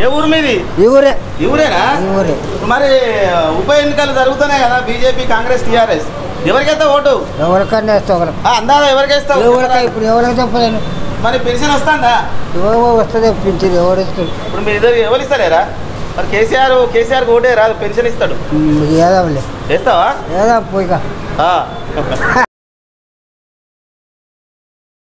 ఏ ఊరు మీది? ఈ ఊరే. ఈ ఊరేనా? ఈ ఊరే. మరి ఉప ఎన్నికలు జరుగుతున్నాయి కదా, బీజేపీ కాంగ్రెస్ టీఆర్ఎస్, ఎవరికైతే ఓటు? ఎవరికన్నా వేస్తావు అందాదా ఎవరికి వేస్తావు? ఇప్పుడు ఎవరికి చెప్పలేను. మరి పెన్షన్ వస్తుందా? ఎవరో వస్తుంది పెంచింది, ఎవరు ఇస్తుంది? ఇప్పుడు మీ ఇద్దరు ఎవరు ఇస్తలేరా? మరి కేసీఆర్ ఓటే రాదు, పెన్షన్ ఇస్తాడు. ఏదాంలే వేస్తావా? ఏదా పోయిగా